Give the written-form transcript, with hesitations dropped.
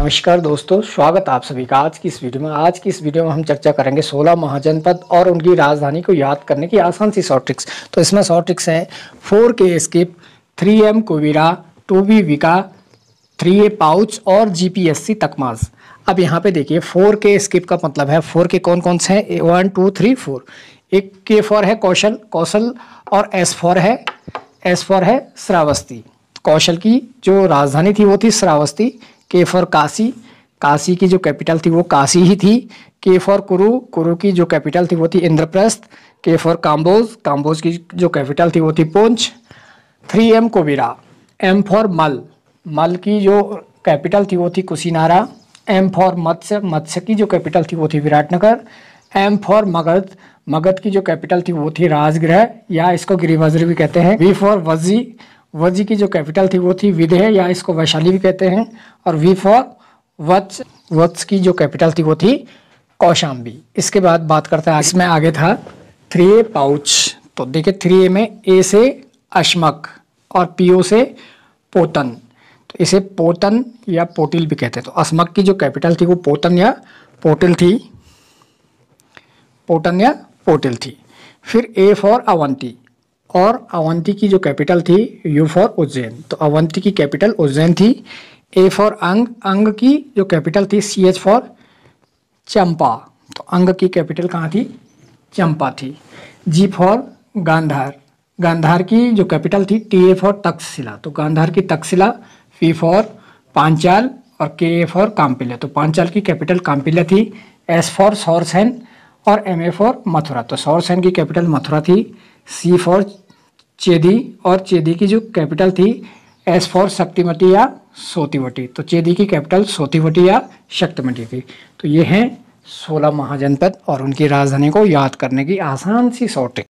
नमस्कार दोस्तों, स्वागत आप सभी का आज की इस वीडियो में। आज की इस वीडियो में हम चर्चा करेंगे 16 महाजनपद और उनकी राजधानी को याद करने की आसान सी शॉर्ट ट्रिक्स। तो इसमें शॉर्ट ट्रिक्स हैं 4K स्किप, 3M कुबीरा, 2B विका, 3A पाउच और GPSC तकमाज। अब यहाँ पे देखिए 4K स्किप का मतलब है 4K कौन कौन से हैं, 1 2 3 4। एक K फॉर है कौशल और S फॉर है श्रावस्ती। कौशल की जो राजधानी थी वो थी श्रावस्ती। के फॉर काशी की जो कैपिटल थी वो काशी ही थी। के फॉर कुरु की जो कैपिटल थी वो थी इंद्रप्रस्थ। के फॉर काम्बोज की जो कैपिटल थी वो थी पुंछ। 3M कुबीरा। M फॉर मल की जो कैपिटल थी वो थी कुशीनारा। M फॉर मत्स्य की जो कैपिटल थी वो थी विराटनगर। M फॉर मगध की जो कैपिटल थी वो थी राजगृह या इसको गिरिवज्र भी कहते हैं। V फॉर वज्जी की जो कैपिटल थी वो थी विदेह या इसको वैशाली भी कहते हैं। और V फॉर वत्स की जो कैपिटल थी वो थी कौशाम्बी। इसके बाद बात करते हैं, इसमें आगे था 3A पाउच। तो देखिए 3A में A से अश्मक और PO से पोतन। तो इसे पोतन या पोटिल भी कहते हैं। तो अश्मक की जो कैपिटल थी वो पोतन या पोटिल थी। फिर A फॉर अवंती और अवंती की जो कैपिटल थी U फॉर उज्जैन। तो अवंती की कैपिटल उज्जैन थी। A फॉर अंग की जो कैपिटल थी CH फॉर चंपा। तो अंग की कैपिटल कहाँ थी, चंपा थी। G फॉर गांधार की जो कैपिटल थी TA फॉर तक्षशिला। तो गांधार की तक्षशिला। P फॉर पांचाल और KA फॉर काम्पिल्य। तो पांचाल की कैपिटल काम्पिल्य थी। S फॉर सौरसेन और MA फॉर मथुरा। तो सौरसेन की कैपिटल मथुरा थी। C फॉर चेदी और चेदी की जो कैपिटल थी S फॉर शक्तिमती या सोतिवटी। तो चेदी की कैपिटल सोतिवटी या शक्तिमती थी। तो ये हैं 16 महाजनपद और उनकी राजधानी को याद करने की आसान सी शॉर्ट ट्रिक।